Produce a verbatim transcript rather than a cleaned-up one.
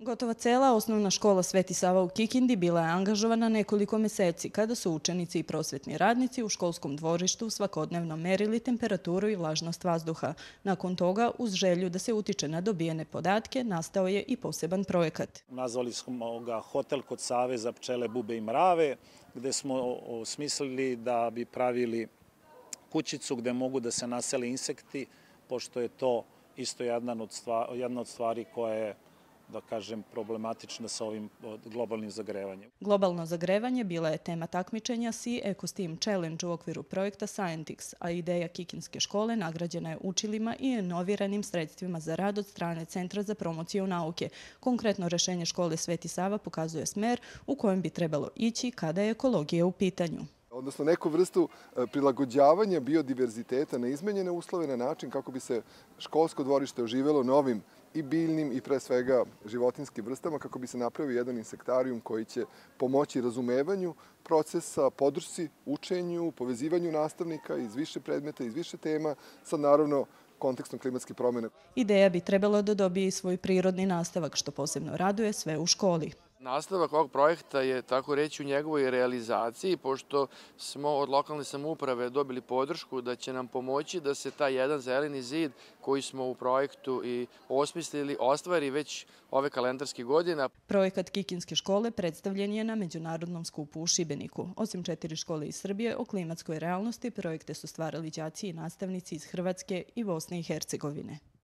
Gotovo cela osnovna škola Sveti Sava u Kikindi bila je angažovana nekoliko meseci kada su učenici i prosvetni radnici u školskom dvorištu svakodnevno merili temperaturu i vlažnost vazduha. Nakon toga, uz želju da se utiče na dobijene podatke, nastao je i poseban projekat. Nazvali smo ga Hotel kod Save za pčele, bube i mrave, gde smo smislili da bi pravili kućicu gde mogu da se nasele insekti, pošto je to isto jedna od stvari koja je, da kažem, problematična sa ovim globalnim zagrevanjem. Globalno zagrevanje bila je tema takmičenja Sea Eco-Steam Challenge u okviru projekta Scientix, a ideja Kikinske škole nagrađena je učilima i inoviranim sredstvima za rad od strane Centra za promociju nauke. Konkretno rešenje škole Sveti Sava pokazuje smer u kojem bi trebalo ići kada je ekologija u pitanju. Odnosno neku vrstu prilagođavanja biodiverziteta na izmenjene uslove na način kako bi se školsko dvorište oživelo novim i biljnim i pre svega životinskim vrstama, kako bi se napravio jedan insektarijum koji će pomoći razumevanju procesa, podršci, učenju, povezivanju nastavnika iz više predmeta, iz više tema, sad naravno kontekstom klimatskih promjena. Ideja bi trebalo da dobije i svoj prirodni nastavak, što posebno raduje sve u školi. Nastavak ovog projekta je, tako reći, u njegovoj realizaciji, pošto smo od lokalne samouprave dobili podršku da će nam pomoći da se taj jedan zeleni zid koji smo u projektu i osmislili ostvari već ove kalendarske godine. Projekat Kikinske škole predstavljen je na Međunarodnom skupu u Šibeniku. Osim četiri škole iz Srbije, o klimatskoj realnosti projekte su stvarali đaci i nastavnici iz Hrvatske i Bosne i Hercegovine.